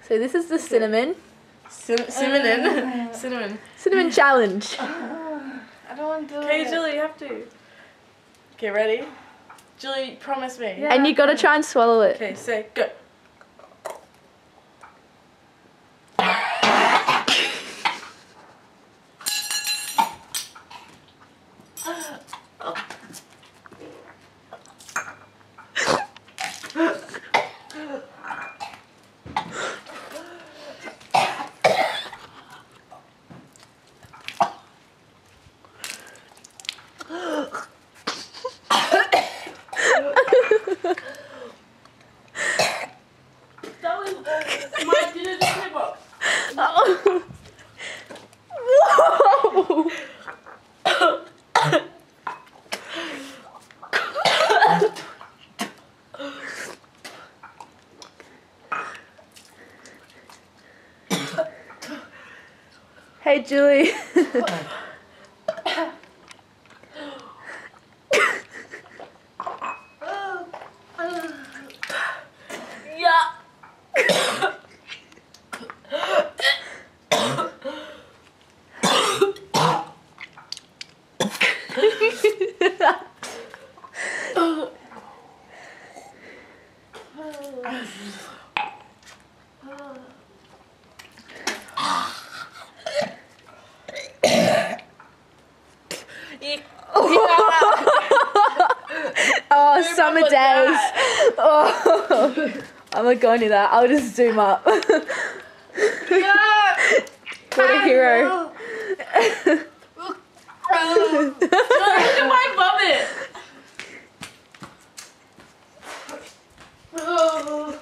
So this is the cinnamon. Cinnamon. Cinnamon challenge. I don't want to do it. Okay, Julie, you have to. Okay, ready? Julie, promise me. Yeah. And you gotta try and swallow it. Okay, say go. Whoa! Hey, Julie. Yeah. Oh, summer days. Oh, I'm not going to that. I'll just zoom up. What a hero. Look at my vomit.